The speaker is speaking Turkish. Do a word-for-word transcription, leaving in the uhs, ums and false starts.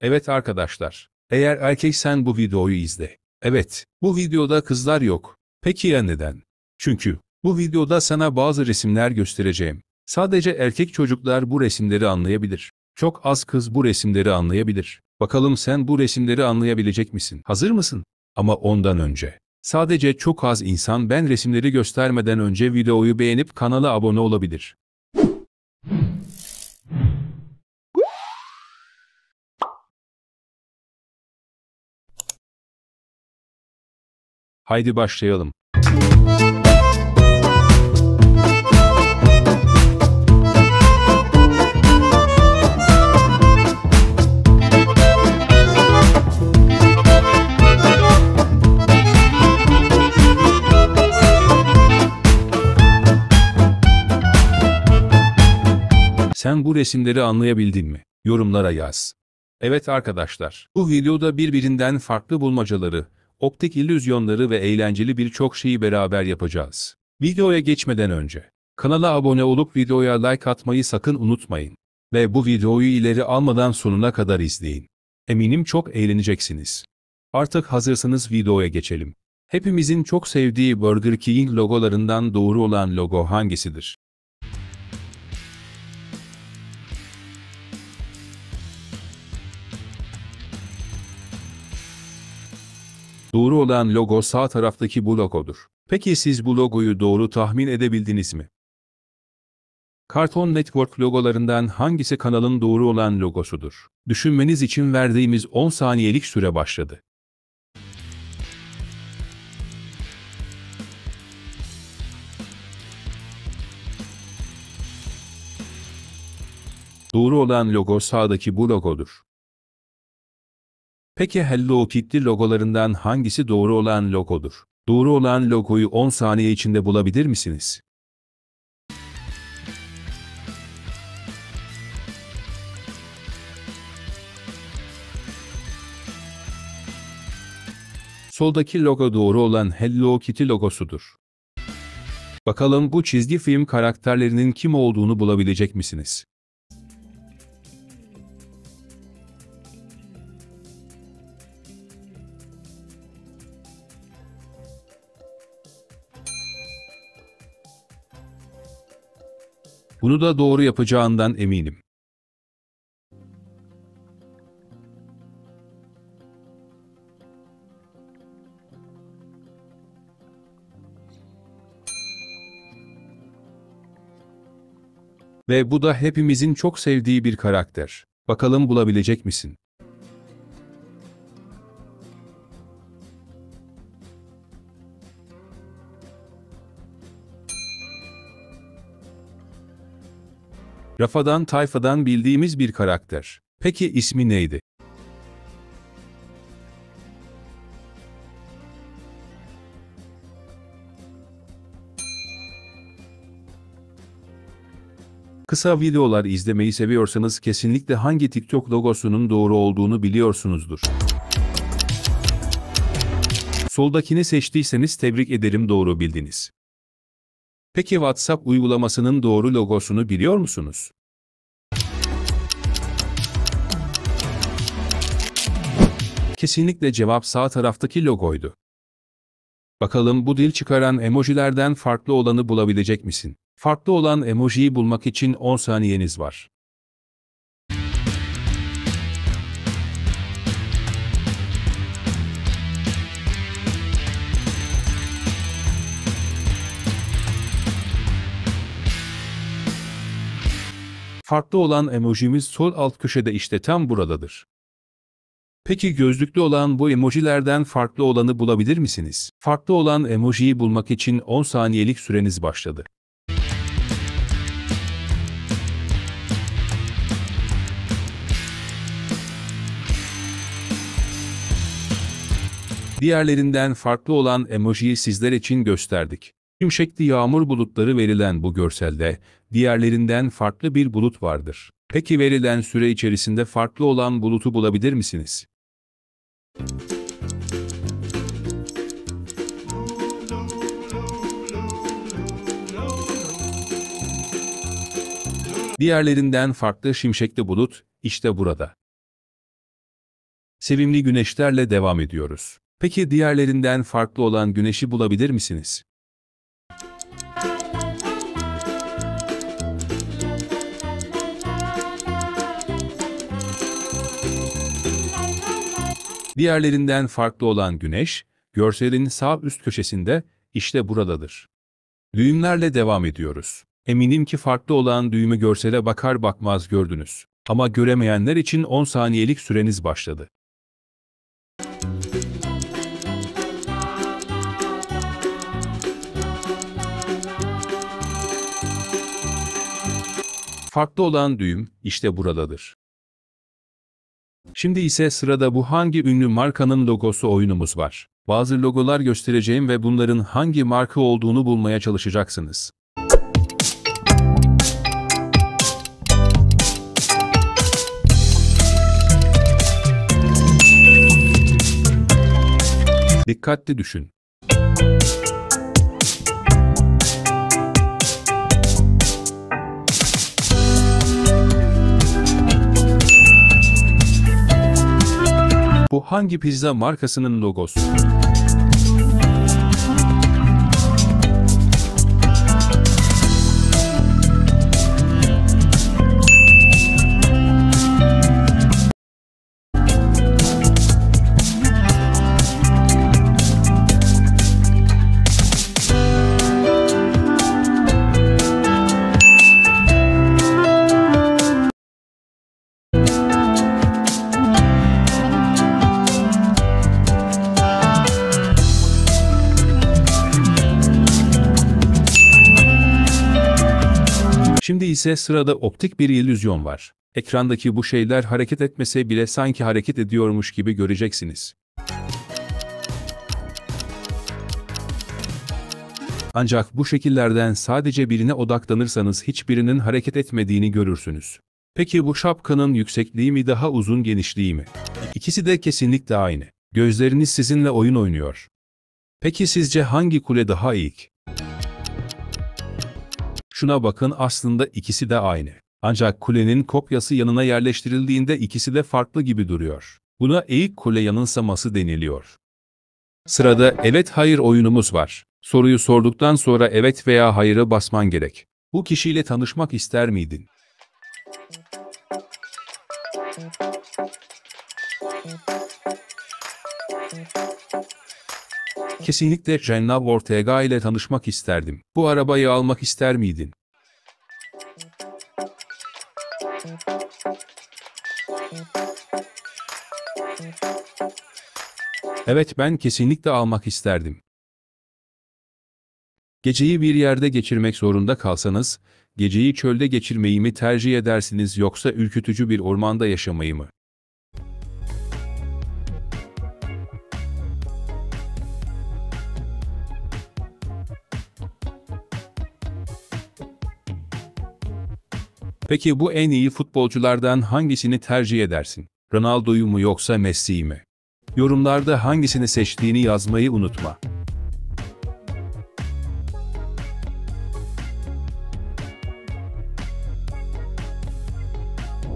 Evet arkadaşlar. Eğer erkeksen bu videoyu izle. Evet, bu videoda kızlar yok. Peki ya neden? Çünkü bu videoda sana bazı resimler göstereceğim. Sadece erkek çocuklar bu resimleri anlayabilir. Çok az kız bu resimleri anlayabilir. Bakalım sen bu resimleri anlayabilecek misin? Hazır mısın? Ama ondan önce. Sadece çok az insan ben resimleri göstermeden önce videoyu beğenip kanala abone olabilir. Haydi başlayalım. Sen bu resimleri anlayabildin mi? Yorumlara yaz. Evet arkadaşlar, bu videoda birbirinden farklı bulmacaları, optik illüzyonları ve eğlenceli birçok şeyi beraber yapacağız. Videoya geçmeden önce, kanala abone olup videoya like atmayı sakın unutmayın. Ve bu videoyu ileri almadan sonuna kadar izleyin. Eminim çok eğleneceksiniz. Artık hazırsanız videoya geçelim. Hepimizin çok sevdiği Burger King logolarından doğru olan logo hangisidir? Doğru olan logo sağ taraftaki bu logodur. Peki siz bu logoyu doğru tahmin edebildiniz mi? Cartoon Network logolarından hangisi kanalın doğru olan logosudur? Düşünmeniz için verdiğimiz on saniyelik süre başladı. Doğru olan logo sağdaki bu logodur. Peki Hello Kitty logolarından hangisi doğru olan logodur? Doğru olan logoyu on saniye içinde bulabilir misiniz? Soldaki logo doğru olan Hello Kitty logosudur. Bakalım bu çizgi film karakterlerinin kim olduğunu bulabilecek misiniz? Bunu da doğru yapacağından eminim. Ve bu da hepimizin çok sevdiği bir karakter. Bakalım bulabilecek misin? Rafadan Tayfa'dan bildiğimiz bir karakter. Peki ismi neydi? Kısa videolar izlemeyi seviyorsanız kesinlikle hangi TikTok logosunun doğru olduğunu biliyorsunuzdur. Soldakini seçtiyseniz tebrik ederim, doğru bildiniz. Peki WhatsApp uygulamasının doğru logosunu biliyor musunuz? Kesinlikle cevap sağ taraftaki logoydu. Bakalım bu dil çıkaran emojilerden farklı olanı bulabilecek misin? Farklı olan emojiyi bulmak için on saniyeniz var. Farklı olan emojimiz sol alt köşede, işte tam buradadır. Peki gözlüklü olan bu emojilerden farklı olanı bulabilir misiniz? Farklı olan emojiyi bulmak için on saniyelik süreniz başladı. Diğerlerinden farklı olan emojiyi sizler için gösterdik. Şimşekli yağmur bulutları verilen bu görselde, diğerlerinden farklı bir bulut vardır. Peki verilen süre içerisinde farklı olan bulutu bulabilir misiniz? Diğerlerinden farklı şimşekli bulut, işte burada. Sevimli güneşlerle devam ediyoruz. Peki diğerlerinden farklı olan güneşi bulabilir misiniz? Diğerlerinden farklı olan güneş, görselin sağ üst köşesinde, işte buradadır. Düğümlerle devam ediyoruz. Eminim ki farklı olan düğümü görsele bakar bakmaz gördünüz. Ama göremeyenler için on saniyelik süreniz başladı. Farklı olan düğüm, işte buradadır. Şimdi ise sırada bu hangi ünlü markanın logosu oyunumuz var. Bazı logolar göstereceğim ve bunların hangi marka olduğunu bulmaya çalışacaksınız. Dikkatli düşün. Bu hangi pizza markasının logosu? Şimdi ise sırada optik bir illüzyon var. Ekrandaki bu şeyler hareket etmese bile sanki hareket ediyormuş gibi göreceksiniz. Ancak bu şekillerden sadece birine odaklanırsanız hiçbirinin hareket etmediğini görürsünüz. Peki bu şapkanın yüksekliği mi daha uzun genişliği mi? İkisi de kesinlikle aynı. Gözleriniz sizinle oyun oynuyor. Peki sizce hangi kule daha iyi? Şuna bakın, aslında ikisi de aynı. Ancak kulenin kopyası yanına yerleştirildiğinde ikisi de farklı gibi duruyor. Buna eğik kule yanılsaması deniliyor. Sırada evet hayır oyunumuz var. Soruyu sorduktan sonra evet veya hayırı basman gerek. Bu kişiyle tanışmak ister miydin? Kesinlikle Jenna Ortega ile tanışmak isterdim. Bu arabayı almak ister miydin? Evet, ben kesinlikle almak isterdim. Geceyi bir yerde geçirmek zorunda kalsanız, geceyi çölde geçirmeyi mi tercih edersiniz yoksa ürkütücü bir ormanda yaşamayı mı? Peki bu en iyi futbolculardan hangisini tercih edersin? Ronaldo'yu mu yoksa Messi'yi mi? Yorumlarda hangisini seçtiğini yazmayı unutma.